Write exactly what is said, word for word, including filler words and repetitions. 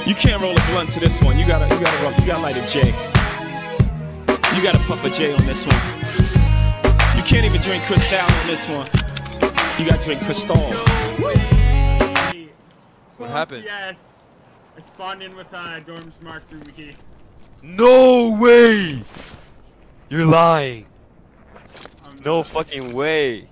You can't roll a blunt to this one. You gotta, you gotta roll. You gotta light a J. You gotta puff a J on this one. You can't even drink Cristal on this one. You gotta drink Cristal. What happened? Yes. I spawned in with uh, Dorm's Mark through me. No way! You're lying. Um, No fucking way.